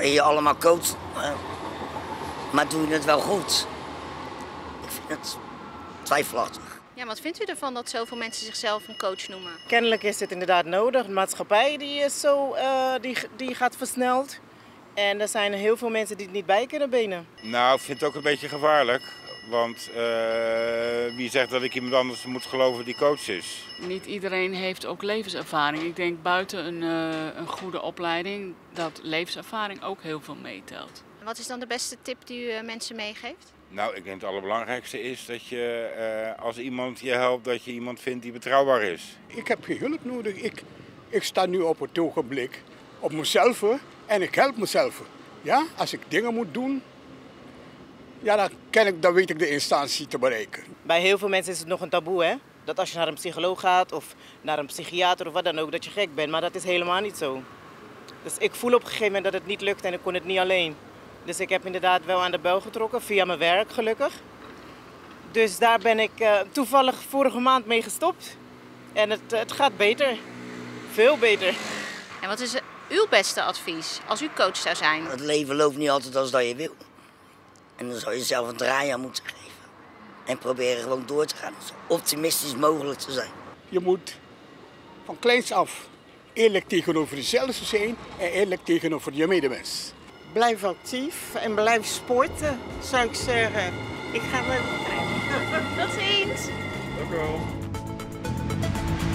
je allemaal coacht, maar doe je het wel goed? Ik vind het twijfelachtig. Ja, wat vindt u ervan dat zoveel mensen zichzelf een coach noemen? Kennelijk is dit inderdaad nodig. De maatschappij die is zo, die gaat versneld. En er zijn heel veel mensen die het niet bij kunnen benen. Nou, ik vind het ook een beetje gevaarlijk. Want wie zegt dat ik iemand anders moet geloven die coach is? Niet iedereen heeft ook levenservaring. Ik denk buiten een goede opleiding dat levenservaring ook heel veel meetelt. En wat is dan de beste tip die u mensen meegeeft? Nou, ik denk het allerbelangrijkste is dat je als iemand je helpt, dat je iemand vindt die betrouwbaar is. Ik heb geen hulp nodig. Ik sta nu op het ogenblik op mezelf en ik help mezelf. Ja? Als ik dingen moet doen, ja, dan weet ik de instantie te bereiken. Bij heel veel mensen is het nog een taboe, hè? Dat als je naar een psycholoog gaat of naar een psychiater of wat dan ook, dat je gek bent. Maar dat is helemaal niet zo. Dus ik voel op een gegeven moment dat het niet lukt en ik kon het niet alleen. Dus ik heb inderdaad wel aan de bel getrokken, via mijn werk gelukkig. Dus daar ben ik toevallig vorige maand mee gestopt. En het gaat beter. Veel beter. En wat is uw beste advies als u coach zou zijn? Het leven loopt niet altijd als dat je wil. En dan zou je zelf een draai aan moeten geven. En proberen gewoon door te gaan. Zo optimistisch mogelijk te zijn. Je moet van kleins af eerlijk tegenover jezelf zijn en eerlijk tegenover je medemens. Blijf actief en blijf sporten, zou ik zeggen. Ik ga wel. Tot ziens! Dank u wel.